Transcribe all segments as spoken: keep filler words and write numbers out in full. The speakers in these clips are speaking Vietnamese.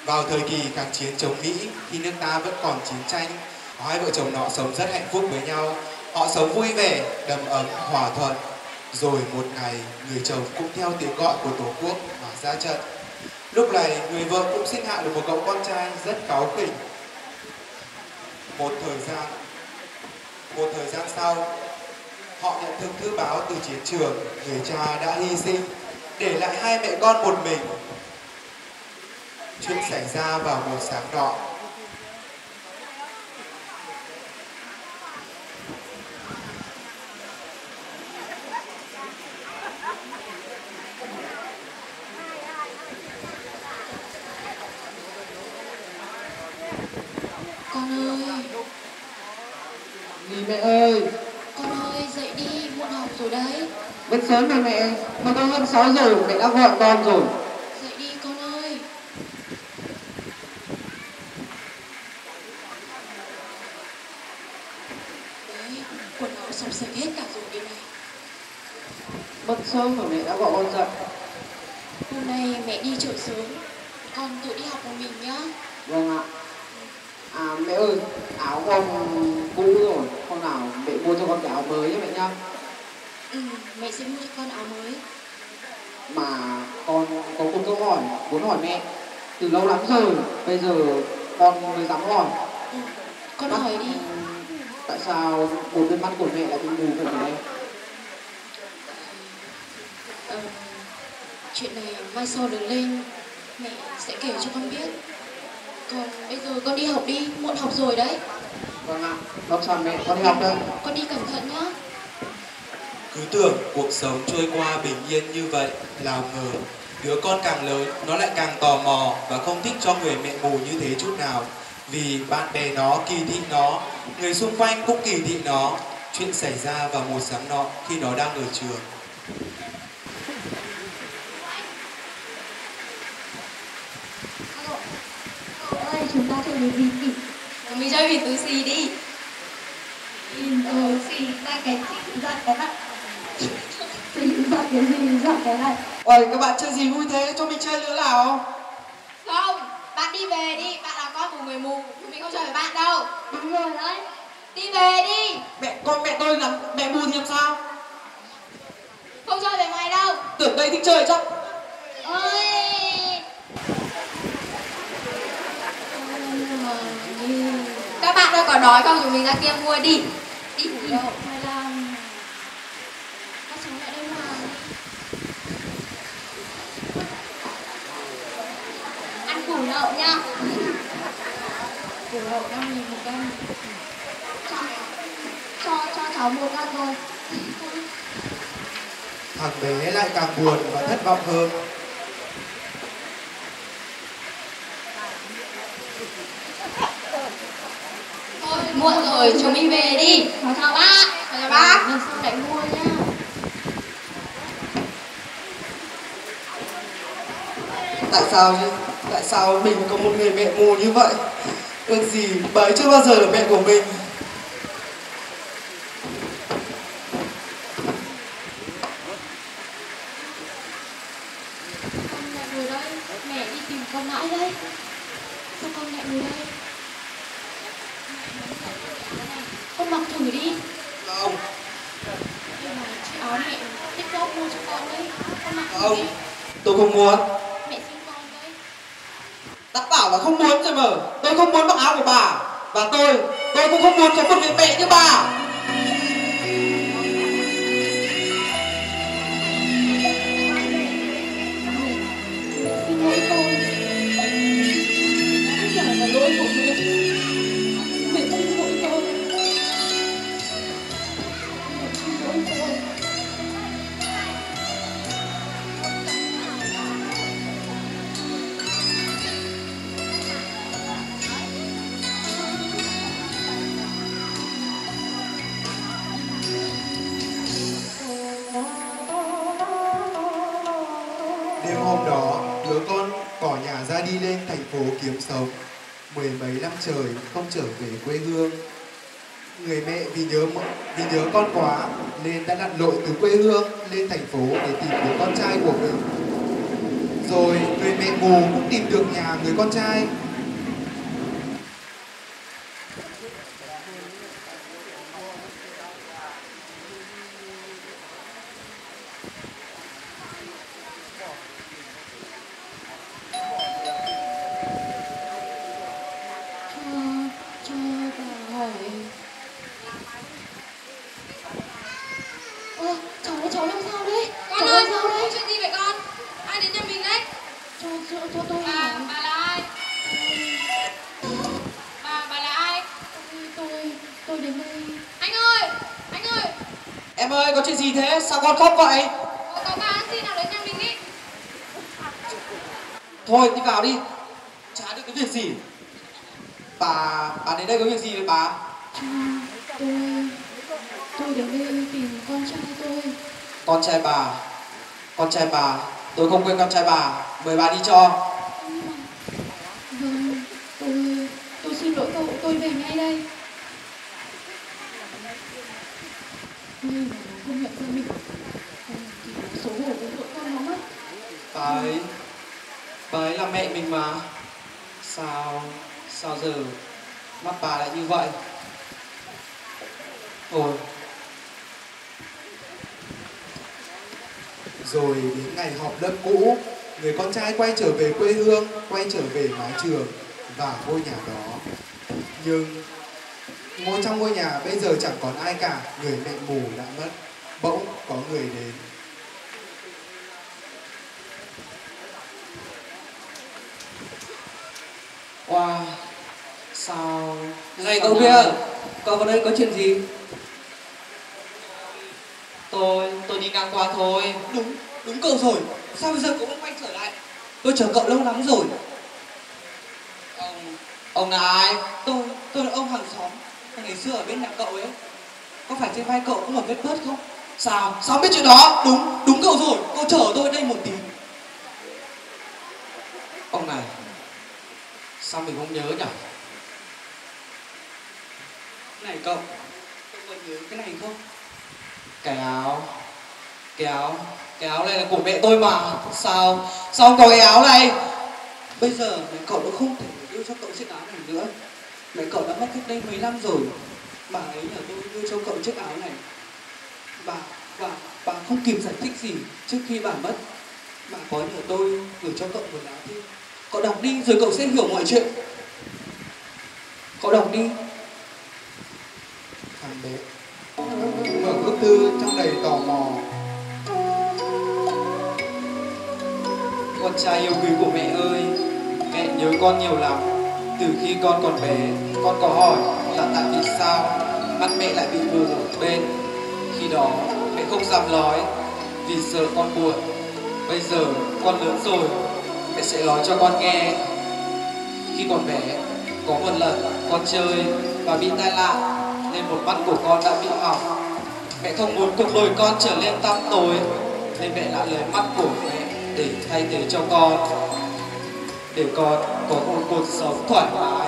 Vào thời kỳ kháng chiến chống Mỹ, khi nước ta vẫn còn chiến tranh, hai vợ chồng họ sống rất hạnh phúc với nhau. Họ sống vui vẻ, đầm ấm, hòa thuận. Rồi một ngày, người chồng cũng theo tiếng gọi của Tổ quốc mà ra trận. Lúc này, người vợ cũng sinh hạ được một cậu con trai rất cáu kỉnh. Một thời gian, một thời gian sau, họ nhận được thư báo từ chiến trường, người cha đã hy sinh, để lại hai mẹ con một mình. Chuyện xảy ra vào một sáng nọ. Con ơi. Gì mẹ ơi? Con ơi, dậy đi, muộn học rồi đấy. Vẫn sớm rồi mẹ, mà con hơn sáu giờ mẹ đã gọi con rồi. Dậy đi con ơi. Đấy, quần áo sọc sạch hết cả rồi đây này. Mất sớm rồi mẹ đã gọi con dậy. Hôm nay mẹ đi chợ sớm, con tự đi học một mình nhá. Vâng ạ. À mẹ ơi, áo con cũ rồi, hôm nào mẹ mua cho con cái áo mới nhé mẹ nhá. Ừ, mẹ sẽ mua cho con áo mới. Mà con có một câu hỏi muốn hỏi mẹ từ lâu lắm rồi, bây giờ con mới dám hỏi. Ừ, con mắt, hỏi đi. Tại sao một bên mắt của mẹ lại bị mù vậy này? Ờ, chuyện này mai sau lớn lên mẹ sẽ kể cho con biết. Còn bây giờ con đi học đi, muộn học rồi đấy. Vâng ạ, không sao mẹ, con đi học đây. Con đi cẩn thận nhá. Cứ tưởng cuộc sống trôi qua bình yên như vậy, nào ngờ đứa con càng lớn nó lại càng tò mò và không thích cho người mẹ mù như thế chút nào. Vì bạn bè nó kỳ thị nó, người xung quanh cũng kỳ thị nó. Chuyện xảy ra vào một sáng nọ khi nó đang ở trường. Cậu ơi, chúng ta chơi cái gì nhỉ? Mình chơi vì tứ xì đi. In tứ xì ra cái gì giật cái này. Gì giật cái gì giật cái này. Ôi các bạn chơi gì vui thế, cho mình chơi nữa nào. Không, bạn đi về đi, bạn là con của người mù, mình không chơi với bạn đâu. Đúng rồi đấy. Đi về đi. Mẹ con mẹ tôi là mẹ mù thì làm sao? Không chơi với mày đâu. Tưởng đây thích chơi chắc. Ôi. Các bạn ơi, có đói không? Chúng mình ra kia mua đi. Đi đi đâu? Hay là Các cháu lại đây mà. Ăn củ lậu nha. củ đậu năm nghìn một cân. Cho, cho, cho cháu một cân thôi. Thằng bé lại càng buồn và thất vọng hơn. Thôi, muộn rồi, chúng mình về đi. Cháu Chào bác. Chào bác. lần sau lại mua nhá. Tại sao chứ? Tại sao mình có một người mẹ mù như vậy? Ước gì bà ấy chưa bao giờ là mẹ của mình. Con lại ngồi đây, mẹ đi tìm con mãi đây. Sao con lại ngồi đây? Con mặc thử đi. Không, Nhưng mà chiếc áo mẹ tích góp mua cho con đấy. Con mặc thử không, đi. tôi không muốn. Mẹ xin con đấy. Đã bảo là không muốn rồi mà. Tôi không muốn mặc áo của bà. Và tôi, tôi cũng không muốn có một người mẹ như bà. Xin lỗi tôi. Không phải là lỗi của mẹ. Mẹ xin lỗi tôi. Mẹ xin lỗi tôi. Đêm hôm đó, đứa con bỏ nhà ra đi lên thành phố kiếm sống. Mười mấy năm trời không trở về quê hương. Người mẹ vì nhớ vì nhớ con quá nên đã lặn lội từ quê hương lên thành phố để tìm đứa con trai của mình. Rồi người mẹ mù cũng tìm được nhà người con trai. Cho, cho bà hỏi. Ơ, cháu, cháu làm sao đấy? Con Cháu ơi, làm sao đấy? chuyện gì vậy con? Ai đến nhà mình đấy? Cho, cho, cho tôi Bà, hỏi. bà là ai? Bà, bà là ai? Tôi, tôi, tôi đến đây. Anh ơi, anh ơi, Em ơi, có chuyện gì thế? Sao con khóc vậy? có, có bà ăn xin nào đến nhà mình ý. Thôi đi vào đi. Chả được cái việc gì. Bà, bà đến đây có việc gì vậy bà? Cho, tôi, tôi đến đây tìm con trai tôi. Con trai bà. Con trai bà. Tôi không quên con trai bà. Mời bà đi cho. Vâng, tôi, tôi xin lỗi cậu, tôi về ngay đây. Nhưng mà nó không nhận ra mình. Ờ, thì nó xấu hổ với vợ con nó mất. Bà ấy. Bà ấy là mẹ mình mà. Sao, sao giờ mắt bà lại như vậy? Ôi, Rồi đến ngày họp lớp cũ, người con trai quay trở về quê hương, quay trở về mái trường và ngôi nhà đó. Nhưng ngôi trong ngôi nhà bây giờ chẳng còn ai cả, người mẹ mù đã mất. Bỗng có người đến. wow. Sao... Này cậu kia, cậu vào đây có chuyện gì? Tôi, tôi đi ngang qua thôi. Đúng, đúng cậu rồi. Sao bây giờ cậu vẫn quay trở lại? Tôi chờ cậu lâu lắm rồi. Ông, ông là ai? Tôi, tôi là ông hàng xóm ngày xưa ở bên nhà cậu ấy. Có phải trên vai cậu có một vết bớt không? Sao? Sao biết chuyện đó? Đúng, đúng cậu rồi. Cậu chờ tôi đây một tí. Ông này, sao mình không nhớ nhỉ? Này cậu, cậu còn nhớ cái này không? Cái áo, cái áo, cái áo này là của mẹ tôi mà. Sao, sao không có cái áo này? Bây giờ mẹ cậu đã không thể đưa cho cậu chiếc áo này nữa. Mẹ cậu đã mất cách đây mấy năm rồi. Bà ấy nhờ tôi đưa cho cậu chiếc áo này. Bà, bà, bà không kịp giải thích gì trước khi bà mất. Bà có nhờ tôi gửi cho cậu một lá thư. Cậu đọc đi rồi cậu sẽ hiểu mọi chuyện. Cậu đọc đi. Thằng bé mở bức thư trong đầy tò mò. Con trai yêu quý của mẹ ơi, mẹ nhớ con nhiều lắm. Từ khi con còn bé, con có hỏi là tại vì sao mắt mẹ lại bị mù một bên. Khi đó mẹ không dám nói vì sợ con buồn. Bây giờ con lớn rồi, mẹ sẽ nói cho con nghe. Khi còn bé, có một lần con chơi và bị tai nạn nên một mắt của con đã bị hỏng. Mẹ không muốn cuộc đời con trở nên tăm tối nên mẹ đã lấy mắt của mẹ để thay thế cho con, để con có một cuộc sống thoải mái.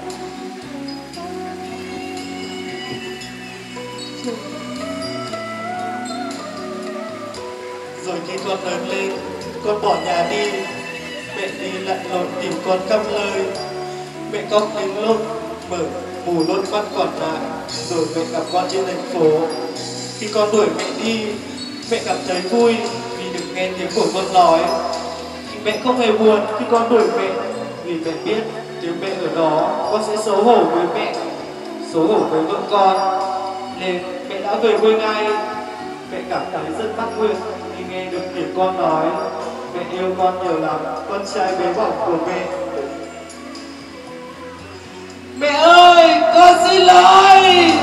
Rồi khi con lớn lên, con bỏ nhà đi. Mẹ đi lặn lội tìm con khắp nơi. Mẹ khóc đến lúc mở mù đôi mắt còn lại. Rồi mẹ gặp con trên thành phố. Khi con đuổi mẹ đi, mẹ cảm thấy vui vì được nghe tiếng của con nói. Mẹ không hề buồn khi con đuổi mẹ, vì mẹ biết nếu mẹ ở đó, con sẽ xấu hổ với mẹ, xấu hổ với vợ con. Nên mẹ đã về quê ngay. Mẹ cảm thấy rất mãn nguyện khi nghe được tiếng con nói mẹ yêu con nhiều lắm, con trai bé bỏng của mẹ. Mẹ ơi, con xin lỗi.